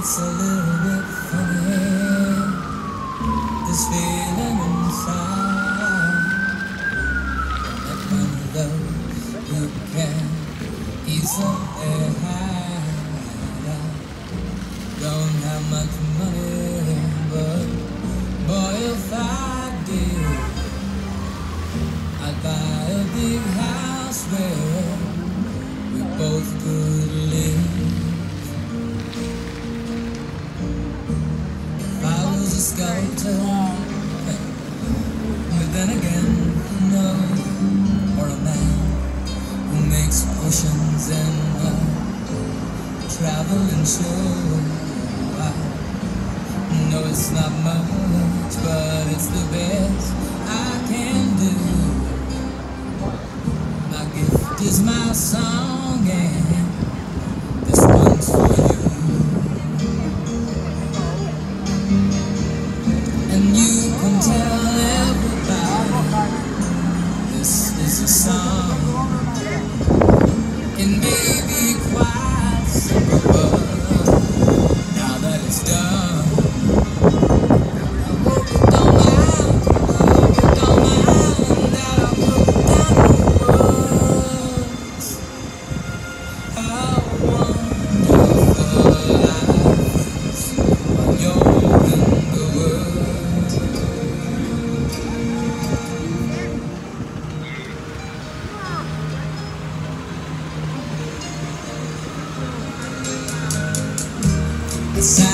It's a little bit funny, this feeling inside, that one of those who can easily hide. I don't have much money, but boy, if I did, I'd buy a big house where we both could live. Sculptor, but then again, no, or a man who makes oceans in a traveling show. I know it's not much, but it's the best I can do. My gift is my song, and this one's for you. Tell everybody this is a song. It may be quite simple, but now that it's done, I hope you don't mind, I hope you don't mind that I put down the words. How wonderful life is when you're in the world. It's